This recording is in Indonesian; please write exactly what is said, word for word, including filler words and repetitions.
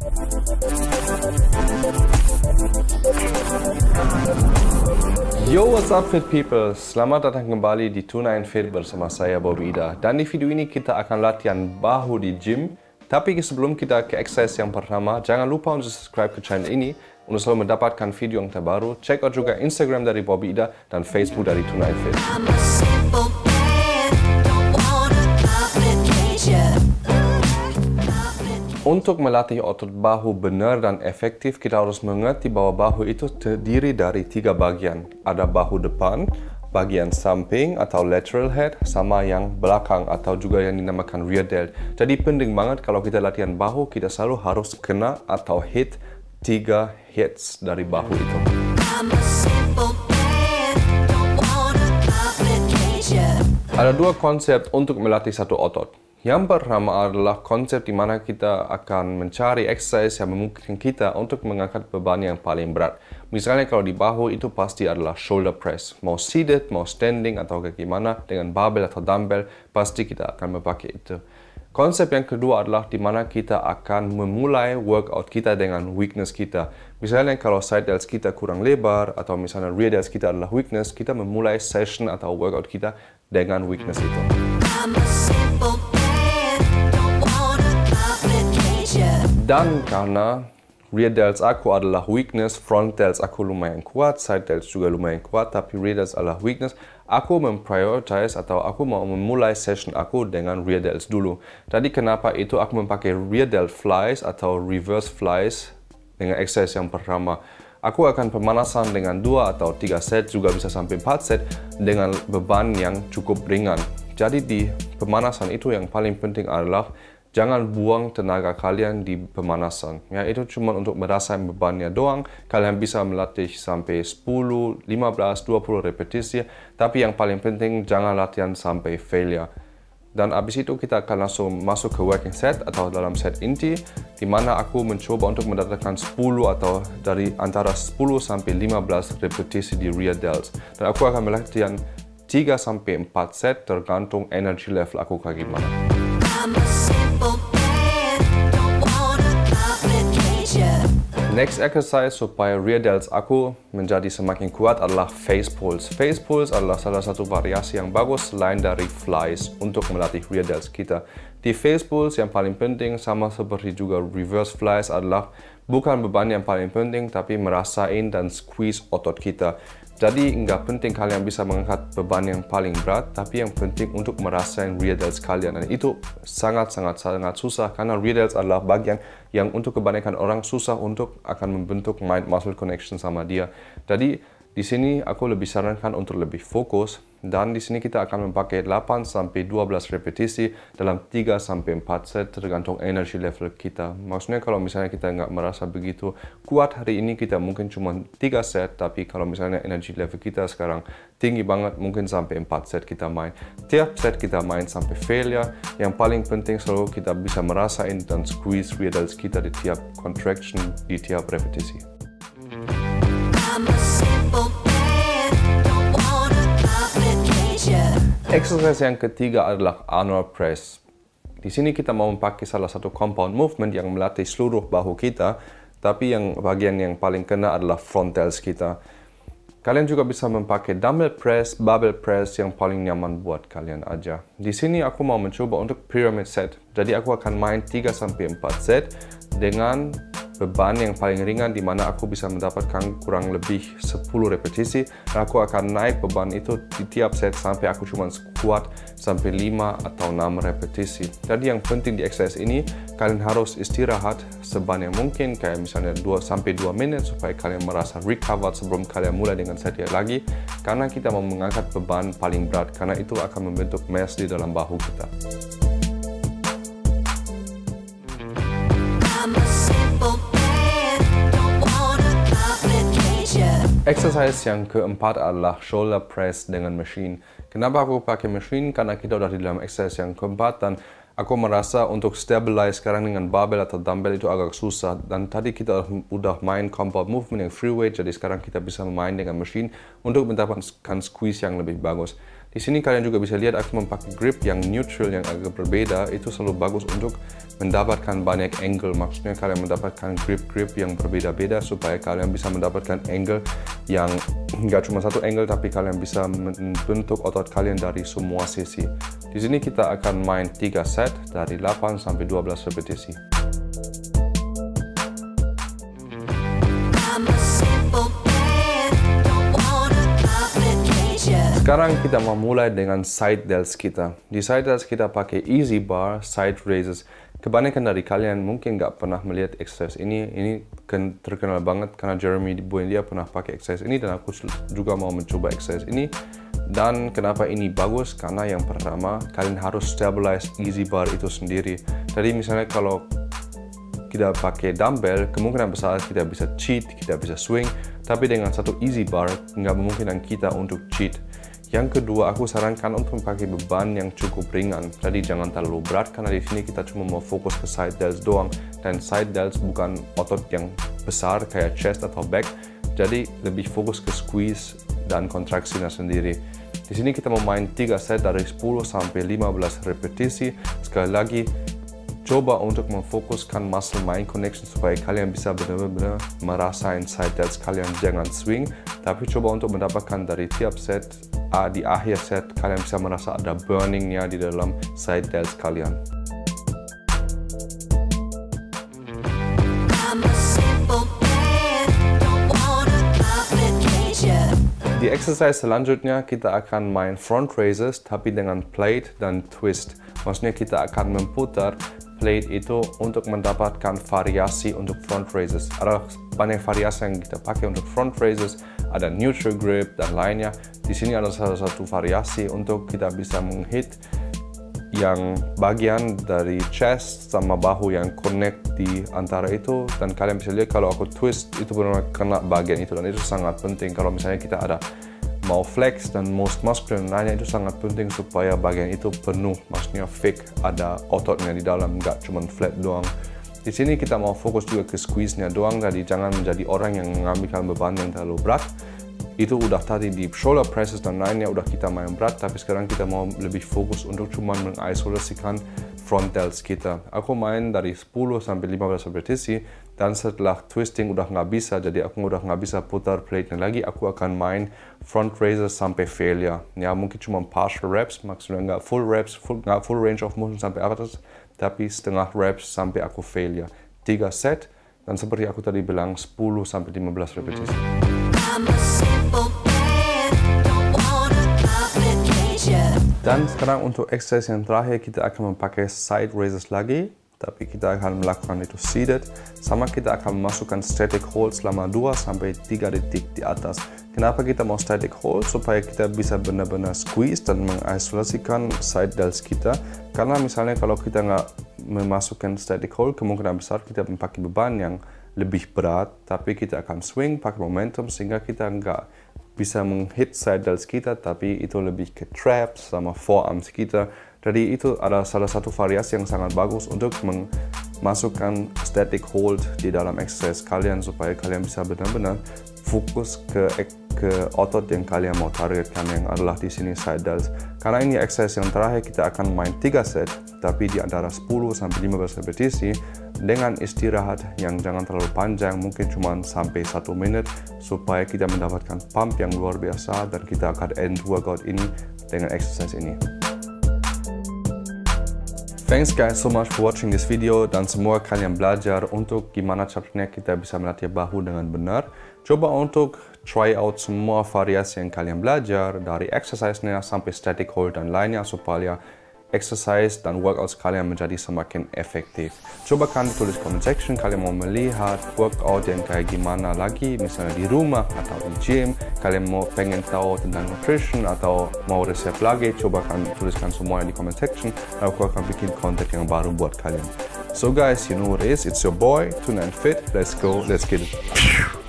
Yo, what's up fit people? Selamat datang kembali di Tunain Fit bersama saya Bobby Ida. Dan di video ini kita akan latihan bahu di gym. Tapi sebelum kita ke exercise yang pertama, jangan lupa untuk subscribe ke channel ini untuk selalu mendapatkan video yang terbaru. Check out juga Instagram dari Bobby Ida dan Facebook dari Tunain Fit. Untuk melatih otot bahu benar dan efektif, kita harus mengerti bahwa bahu itu terdiri dari tiga bagian. Ada bahu depan, bagian samping atau lateral head, sama yang belakang atau juga yang dinamakan rear delt. Jadi penting banget kalau kita latihan bahu, kita selalu harus kena atau hit tiga hits dari bahu itu. Ada dua konsep untuk melatih satu otot. Yang pertama adalah konsep di mana kita akan mencari exercise yang memungkinkan kita untuk mengangkat beban yang paling berat. Misalnya kalau di bahu itu pasti adalah shoulder press. Mau seated, mau standing atau kayak gimana, dengan barbell atau dumbbell, pasti kita akan memakai itu. Konsep yang kedua adalah di mana kita akan memulai workout kita dengan weakness kita. Misalnya kalau side delts kita kurang lebar atau misalnya rear delts kita adalah weakness, kita memulai session atau workout kita dengan weakness itu. Dan karena rear delts aku adalah weakness, front delts aku lumayan kuat, side delts juga lumayan kuat, tapi rear delts adalah weakness, aku memprioritize atau aku mau memulai session aku dengan rear delts dulu. Tadi kenapa itu aku memakai rear delt flies atau reverse flies dengan exercise yang pertama. Aku akan pemanasan dengan dua atau tiga set, juga bisa sampai empat set dengan beban yang cukup ringan. Jadi di pemanasan itu yang paling penting adalah jangan buang tenaga kalian di pemanasan. Ya, itu cuma untuk merasakan bebannya doang. Kalian bisa melatih sampai sepuluh, lima belas, dua puluh repetisi. Tapi yang paling penting jangan latihan sampai failure. Dan abis itu kita akan langsung masuk ke working set atau dalam set inti, di mana aku mencoba untuk mendatangkan sepuluh atau dari antara sepuluh sampai lima belas repetisi di rear delts. Dan aku akan melatihan tiga sampai empat set tergantung energy level aku kayak gimana. Next exercise supaya rear delts aku menjadi semakin kuat adalah face pulls. Face pulls adalah salah satu variasi yang bagus selain dari flies untuk melatih rear delts kita. Di face pulls yang paling penting sama seperti juga reverse flies adalah bukan beban yang paling penting, tapi merasain dan squeeze otot kita. Jadi nggak penting kalian bisa mengangkat beban yang paling berat, tapi yang penting untuk merasain rear delts kalian. Dan itu sangat-sangat-sangat susah karena rear delts adalah bagian yang untuk kebanyakan orang susah untuk akan membentuk mind-muscle connection sama dia. Jadi di sini aku lebih sarankan untuk lebih fokus, dan di sini kita akan memakai delapan sampai dua belas repetisi dalam tiga sampai empat set tergantung energy level kita. Maksudnya kalau misalnya kita nggak merasa begitu kuat hari ini, kita mungkin cuma tiga set, tapi kalau misalnya energy level kita sekarang tinggi banget, mungkin sampai empat set kita main. Tiap set kita main sampai failure. Yang paling penting selalu kita bisa merasain dan squeeze rear delts kita di tiap contraction, di tiap repetisi. Exercise yang ketiga adalah Arnold press. Di sini kita mau memakai salah satu compound movement yang melatih seluruh bahu kita, tapi yang bagian yang paling kena adalah front delts kita. Kalian juga bisa memakai dumbbell press, barbell press yang paling nyaman buat kalian aja. Di sini aku mau mencoba untuk pyramid set. Jadi aku akan main tiga sampai empat set dengan beban yang paling ringan, di mana aku bisa mendapatkan kurang lebih sepuluh repetisi, dan aku akan naik beban itu di tiap set sampai aku cuma kuat sampai lima atau enam repetisi. Jadi yang penting di exercise ini, kalian harus istirahat sebanyak mungkin, kayak misalnya dua sampai dua menit supaya kalian merasa recovered sebelum kalian mulai dengan set yang lagi, karena kita mau mengangkat beban paling berat, karena itu akan membentuk mass di dalam bahu kita. Exercise yang keempat adalah shoulder press dengan machine. Kenapa aku pakai machine? Karena kita udah di dalam exercise yang keempat, dan aku merasa untuk stabilize sekarang dengan barbell atau dumbbell itu agak susah. Dan tadi kita udah main compound movement yang free weight, jadi sekarang kita bisa main dengan machine untuk mendapatkan squeeze yang lebih bagus. Di sini kalian juga bisa lihat aku memakai grip yang neutral yang agak berbeda. Itu selalu bagus untuk mendapatkan banyak angle. Maksudnya kalian mendapatkan grip-grip yang berbeda-beda supaya kalian bisa mendapatkan angle yang nggak cuma satu angle, tapi kalian bisa membentuk otot kalian dari semua sisi. Di sini kita akan main tiga set dari delapan sampai dua belas repetisi. Sekarang kita mau mulai dengan side delts kita. Di side delts kita pakai easy bar, side raises. Kebanyakan dari kalian mungkin nggak pernah melihat exercise ini. Ini kan terkenal banget karena Jeremy Buendia pernah pakai exercise ini dan aku juga mau mencoba exercise ini. Dan kenapa ini bagus? Karena yang pertama, kalian harus stabilize easy bar itu sendiri. Jadi misalnya kalau kita pakai dumbbell, kemungkinan besar kita bisa cheat, kita bisa swing. Tapi dengan satu easy bar, nggak memungkinkan kita untuk cheat. Yang kedua, aku sarankan untuk memakai beban yang cukup ringan. Jadi jangan terlalu berat karena di sini kita cuma mau fokus ke side delts doang. Dan side delts bukan otot yang besar kayak chest atau back. Jadi lebih fokus ke squeeze dan kontraksinya sendiri. Di sini kita mau main tiga set dari sepuluh sampai lima belas repetisi. Sekali lagi, coba untuk memfokuskan muscle mind connection supaya kalian bisa benar-benar merasain side delts kalian. Jangan swing, tapi coba untuk mendapatkan dari tiap set, uh, di akhir set kalian bisa merasa ada burningnya di dalam side delts kalian. Di exercise selanjutnya kita akan main front raises tapi dengan plate dan twist. Maksudnya kita akan memutar plate itu untuk mendapatkan variasi untuk front raises. Ada banyak variasi yang kita pakai untuk front raises, ada neutral grip dan lainnya. Di sini ada salah satu variasi untuk kita bisa menghit yang bagian dari chest sama bahu yang connect di antara itu, dan kalian bisa lihat kalau aku twist itu benar-benar kena bagian itu, dan itu sangat penting. Kalau misalnya kita ada mau flex dan most muscular dan lainnya, itu sangat penting supaya bagian itu penuh, maksudnya fake, ada ototnya di dalam, nggak cuma flat doang. Di sini kita mau fokus juga ke squeeze-nya doang, jadi jangan menjadi orang yang mengambilkan beban yang terlalu berat. Itu udah tadi di shoulder presses dan lainnya udah kita main berat, tapi sekarang kita mau lebih fokus untuk cuma mengisolasikan front delts kita. Aku main dari sepuluh sampai lima belas repetisi, dan setelah twisting udah nggak bisa, jadi aku udah nggak bisa putar plate-nya lagi, aku akan main front raises sampai failure. Ya mungkin cuma partial reps, maksudnya nggak full reps, full, nggak full range of motion sampai atas, tapi setengah reps sampai aku failure. Tiga set, dan seperti aku tadi bilang sepuluh sampai lima belas repetisi. Dan sekarang untuk exercise yang terakhir kita akan memakai side raises lagi, tapi kita akan melakukan itu seated, sama kita akan memasukkan static hold selama dua sampai tiga detik di atas. Kenapa kita mau static hold? Supaya kita bisa benar-benar squeeze dan mengisolasikan side delts kita. Karena misalnya kalau kita nggak memasukkan static hold, kemungkinan besar kita memakai beban yang lebih berat, tapi kita akan swing pakai momentum sehingga kita nggak bisa menghit side delts kita, tapi itu lebih ke traps sama forearms kita. Jadi itu ada salah satu variasi yang sangat bagus untuk memasukkan static hold di dalam exercise kalian supaya kalian bisa benar-benar fokus ke ke otot yang kalian mau targetkan, yang adalah di sini side delts. Karena ini exercise yang terakhir, kita akan main tiga set, tapi di antara sepuluh sampai lima belas repetisi dengan istirahat yang jangan terlalu panjang, mungkin cuma sampai satu menit, supaya kita mendapatkan pump yang luar biasa dan kita akan end workout ini dengan exercise ini. Thanks guys so much for watching this video, dan semoga kalian belajar untuk gimana caranya kita bisa melatih bahu dengan benar. Coba untuk try out semua variasi yang kalian belajar, dari exercise-nya sampai static hold dan lainnya, supaya exercise dan workout kalian menjadi semakin efektif. Coba kalian tulis comment section kalian mau melihat workout yang kayak gimana lagi, misalnya di rumah atau di gym. Kalian mau pengen tahu tentang nutrition atau mau resep lagi, coba kalian tuliskan semuanya di comment section, dan aku akan bikin konten yang baru buat kalian. So guys, you know what it is, it's your boy Tuna and Fit. Let's go, let's get it.